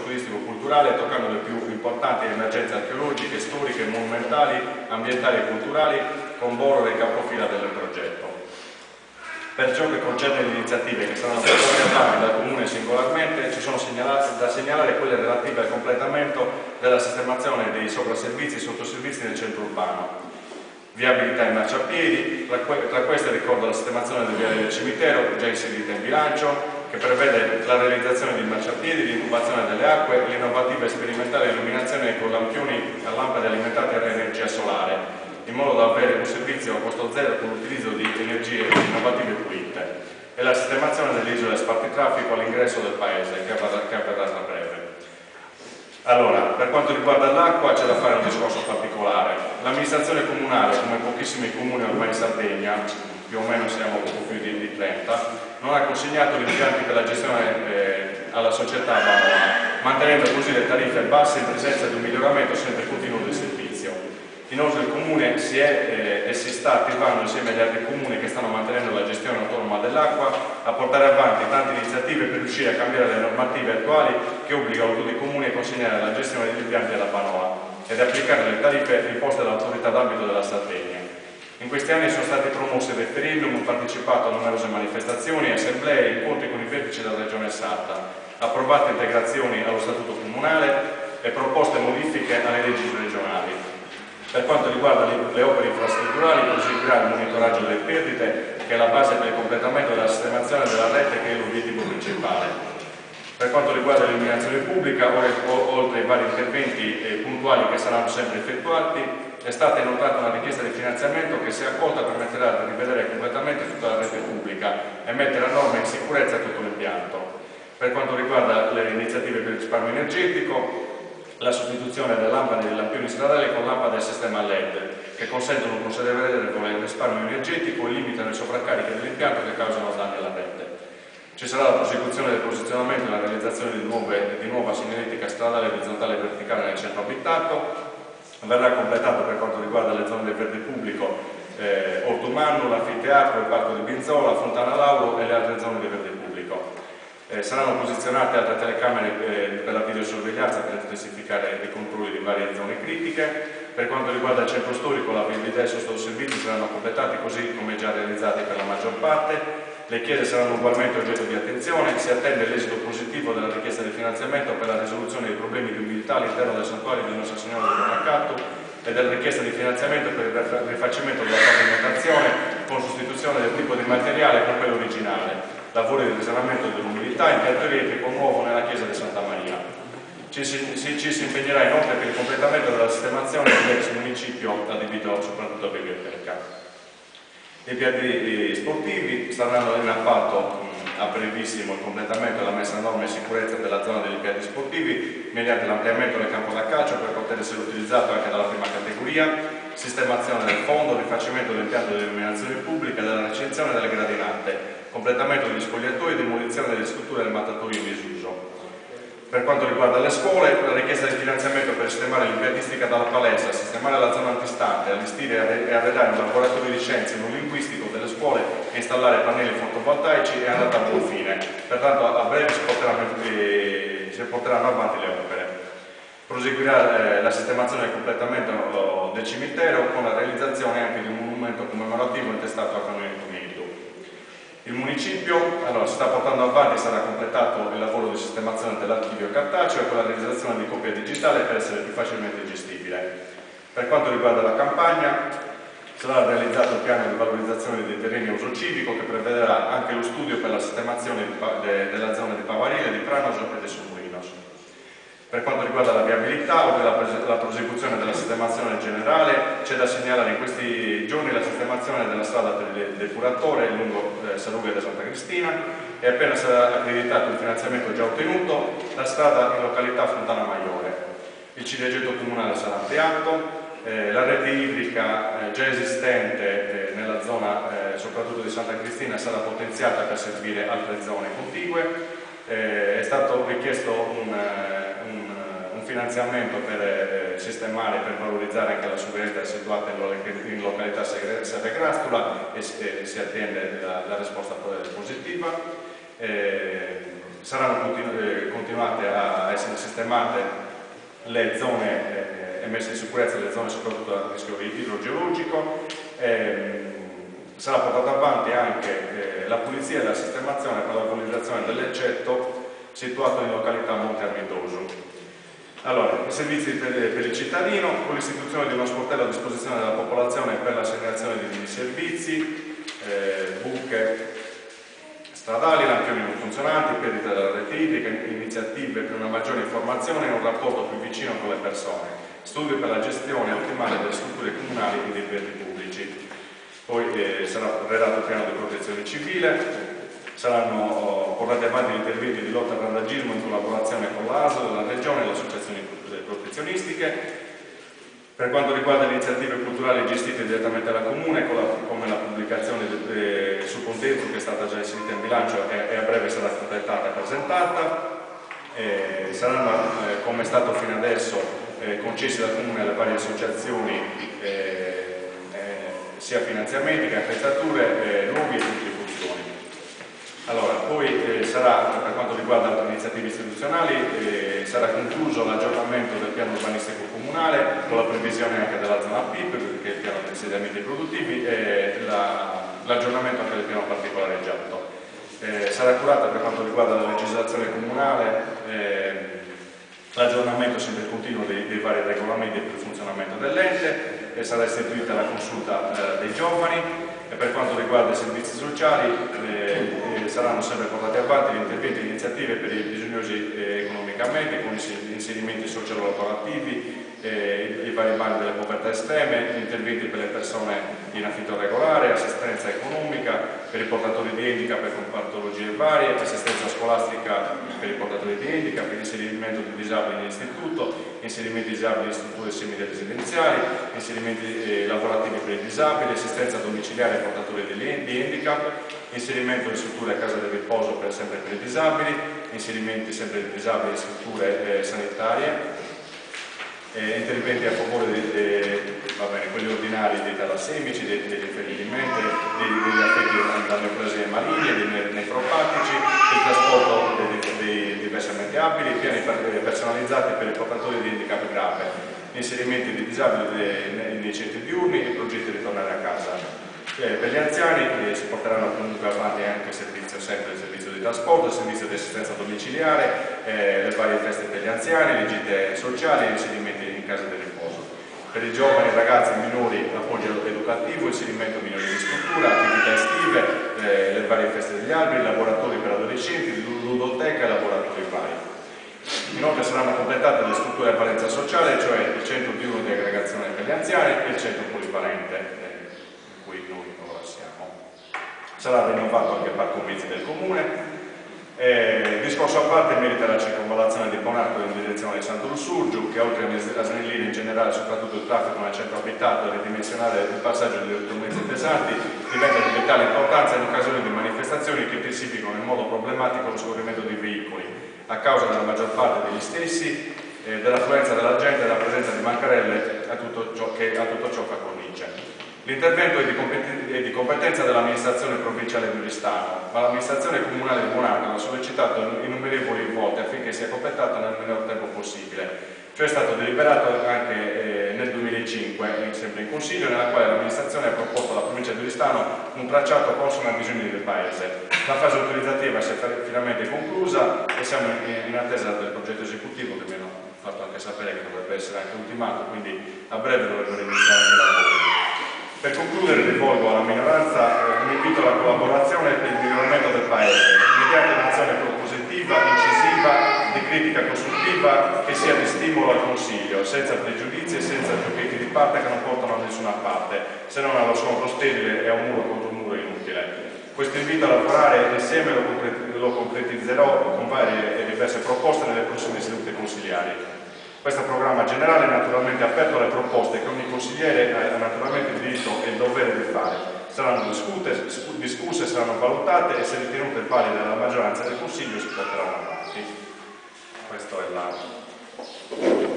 turistico-culturale, toccando le più importanti emergenze archeologiche, storiche, monumentali, ambientali e culturali, con Boro e capofila del progetto. Per ciò che concerne le iniziative che saranno portate avanti dal Comune singolarmente, ci sono da segnalare quelle relative al completamento della sistemazione dei sopraservizi e sottoservizi nel centro urbano, viabilità e marciapiedi. Tra queste ricordo la sistemazione del viale del cimitero, già inserita in bilancio, che prevede la realizzazione di marciapiedi, l'incubazione delle acque e l'innovativa e sperimentale illuminazione con lampioni a lampade alimentate a energia solare, in modo da avere un servizio a costo zero con l'utilizzo di energie innovative e pulite, e la sistemazione delle isole spartitraffico all'ingresso del paese, che avverrà tra breve. Allora, per quanto riguarda l'acqua c'è da fare un discorso particolare. L'amministrazione comunale, come pochissimi comuni ormai in Sardegna, più o meno siamo poco più di 30, non ha consegnato gli impianti per la gestione alla società Banoa, mantenendo così le tariffe basse in presenza di un miglioramento sempre continuo del servizio. Inoltre il Comune si è e si sta attivando insieme agli altri comuni che stanno mantenendo la gestione autonoma dell'acqua a portare avanti tante iniziative per riuscire a cambiare le normative attuali che obbligano tutti i comuni a consegnare la gestione degli impianti alla Banoa ed applicare le tariffe imposte dall'autorità d'ambito della Sardegna. In questi anni sono stati promossi referendum, ho partecipato a numerose manifestazioni, assemblee e incontri con i vertici della Regione Sarda, approvate integrazioni allo Statuto Comunale e proposte modifiche alle leggi regionali. Per quanto riguarda le opere infrastrutturali, proseguirà il monitoraggio delle perdite, che è la base per il completamento della sistemazione della rete, che è l'obiettivo principale. Per quanto riguarda l'illuminazione pubblica, oltre ai vari interventi puntuali che saranno sempre effettuati, è stata inoltrata una richiesta di finanziamento che, se accolta, permetterà di rivedere completamente tutta la rete pubblica e mettere a norma e in sicurezza tutto l'impianto. Per quanto riguarda le iniziative per il risparmio energetico, la sostituzione delle lampade e dei lampioni stradali con lampade a sistema LED, che consentono un considerevole risparmio energetico e limitano le sovraccariche dell'impianto che causano danni alla rete. Ci sarà la prosecuzione del posizionamento e la realizzazione di nuova segnaletica stradale orizzontale e verticale nel centro abitato. Verrà completato, per quanto riguarda le zone del verde pubblico, Ortumanno, l'anfiteatro, il parco di Binzola, Fontana Lauro e le altre zone di verde pubblico. Saranno posizionate altre telecamere per la videosorveglianza per intensificare i controlli di varie zone critiche. Per quanto riguarda il centro storico, la viabilità e i sottoservizi saranno completati così come già realizzati per la maggior parte. Le chiese saranno ugualmente oggetto di attenzione. Si attende l'esito positivo della richiesta di finanziamento per la risoluzione dei problemi di umidità all'interno del santuario di Nostra Signora del Monacatto e della richiesta di finanziamento per il rifacimento della pavimentazione con sostituzione del tipo di materiale con quello originale, lavori di risanamento dell'umidità, impianto elettrico nuovo nella chiesa di Santa Maria. Ci si impegnerà inoltre per il completamento della sistemazione dell'ex municipio adibito soprattutto a biblioteca. I impianti sportivi saranno in appalto a brevissimo il completamento e la messa a norma e sicurezza della zona degli impianti sportivi mediante l'ampliamento del campo da calcio per poter essere utilizzato anche dalla prima categoria, sistemazione del fondo, rifacimento dell'impianto di illuminazione pubblica, della recinzione delle gradinate, completamento degli spogliatoi e demolizione delle strutture del mattatoio in disuso. Per quanto riguarda le scuole, la richiesta di finanziamento per sistemare l'impiantistica dalla palestra, sistemare la zona antistante, allestire e arredare un laboratorio di scienze non linguistico delle scuole e installare pannelli fotovoltaici è andata a buon fine. Pertanto a breve si porteranno avanti le opere. Proseguirà la sistemazione e il completamento del cimitero con la realizzazione anche di un monumento commemorativo intestato a Canonico Milito. Il municipio si sta portando avanti e sarà completato il lavoro di sistemazione dell'archivio cartaceo con la realizzazione di copia digitale per essere più facilmente gestibile. Per quanto riguarda la campagna, sarà realizzato il piano di valorizzazione dei terreni a uso civico che prevederà anche lo studio per la sistemazione della zona di Pavarile, di Pranos e di Somurinos. Per quanto riguarda la viabilità, oltre alla prosecuzione della sistemazione generale, c'è da segnalare in questi giorni la sistemazione della strada per il depuratore lungo Salughe da Santa Cristina e appena sarà accreditato il finanziamento già ottenuto, la strada in località Fontana Maiore. Il ciliegioto comunale sarà ampliato, la rete idrica già esistente nella zona soprattutto di Santa Cristina sarà potenziata per servire altre zone contigue. È stato richiesto un finanziamento per sistemare, per valorizzare anche la subvenzione situata in località Serre-Grastula e si attende la risposta positiva. Saranno continuate a essere essere sistemate le zone e messe in sicurezza le zone soprattutto a rischio idrogeologico. Sarà portata avanti anche la pulizia e la sistemazione per la valorizzazione dell'eccetto situato in località Monte Armidoso. Allora, i servizi per il cittadino, con l'istituzione di uno sportello a disposizione della popolazione per l'assegnazione di servizi, buche stradali, lampioni non funzionanti, perdita della rete idrica, iniziative per una maggiore informazione e un rapporto più vicino con le persone, studi per la gestione ottimale delle strutture comunali e dei beni pubblici. Poi sarà redatto il piano di protezione civile, saranno portati avanti gli interventi di lotta al randagismo in collaborazione con l'ASL, la Regione e le associazioni protezionistiche. Per quanto riguarda le iniziative culturali gestite direttamente dalla Comune, come la pubblicazione su Contesto, che è stata già inserita in bilancio e a breve sarà completata e presentata, saranno, come è stato fino adesso, concessi dal Comune alle varie associazioni sia finanziamenti che attrezzature, luoghi e contribuzioni. Allora, poi sarà, per quanto riguarda altre iniziative istituzionali, sarà concluso l'aggiornamento del piano urbanistico comunale con la previsione anche della zona PIP, che è il piano di insediamenti produttivi, e l'aggiornamento anche del piano particolare Giatto. Sarà curata per quanto riguarda la legislazione comunale l'aggiornamento sempre continuo dei vari regolamenti per il funzionamento dell'ente, e sarà istituita la consulta dei giovani, e per quanto riguarda i servizi sociali saranno sempre portati avanti gli interventi e iniziative per i bisognosi economicamente, con inserimenti sociolavorativi, i vari bandi delle povertà estreme, interventi per le persone in affitto regolare, assistenza economica per i portatori di handicap e con patologie varie, assistenza scolastica per i portatori di handicap, inserimento di disabili in istituto, inserimenti disabili in strutture semiresidenziali, inserimenti lavorativi per i disabili, assistenza domiciliare ai portatori di handicap, inserimento di strutture a casa del riposo sempre per i disabili, inserimenti sempre di disabili in strutture sanitarie, interventi a favore quelli ordinari dei talassemici, degli infermilimenti, degli affetti da neoplasie maligne, dei nefropatici, il trasporto dei diversamente abili, piani personalizzati per i portatori di handicap grave, inserimenti di disabili nei centri diurni e progetti di ritornare a casa. Per gli anziani si porteranno comunque avanti anche sempre il servizio di trasporto, il servizio di assistenza domiciliare, le varie feste per gli anziani, le gite sociali e inserimenti in casa di riposo. Per i giovani, ragazzi e minori, l'appoggio educativo, inserimento minori di struttura, attività estive, le varie feste degli alberi, laboratori per adolescenti, ludoteca e laboratori vari. Inoltre saranno completate le strutture a valenza sociale, cioè il centro diurno di aggregazione per gli anziani e il centro polivalente. Sarà rinnovato anche il parco mezzi del comune. Discorso a parte merita la circonvallazione di Bonarco in direzione di Sant'Ursurgiu, che oltre a snellire in generale soprattutto il traffico nel centro abitato e ridimensionare il passaggio degli automezzi pesanti, diventa di vitale importanza in occasione di manifestazioni che intensificano in modo problematico lo scorrimento di veicoli, a causa della maggior parte degli stessi, dell'affluenza della gente e della presenza di bancarelle a tutto ciò che fa cornice. L'intervento è di competenza dell'amministrazione provinciale di Oristano, ma l'amministrazione comunale di Bonarco ha sollecitato innumerevoli volte affinché sia completata nel minor tempo possibile. Ciò è stato deliberato anche nel 2005, sempre in Consiglio, nella quale l'amministrazione ha proposto alla provincia di Oristano un tracciato consono ai bisogni del Paese. La fase autorizzativa si è finalmente conclusa e siamo in attesa del progetto esecutivo, che mi hanno fatto anche sapere che dovrebbe essere anche ultimato, quindi a breve dovrebbero iniziare i lavori. Per concludere rivolgo alla minoranza un invito alla collaborazione per il miglioramento del Paese, mediante un'azione propositiva, incisiva, di critica costruttiva che sia di stimolo al Consiglio, senza pregiudizi e senza giochetti di parte che non portano a nessuna parte, se non allo scontro sterile e a un muro contro un muro inutile. Questo invito a lavorare insieme lo concretizzerò con varie e diverse proposte nelle prossime sedute consigliari. Questo programma generale è naturalmente aperto alle proposte che ogni consigliere ha naturalmente il diritto e il dovere di fare. Saranno discusse, saranno valutate e se ritenute valide dalla maggioranza del Consiglio si porteranno avanti. Questo è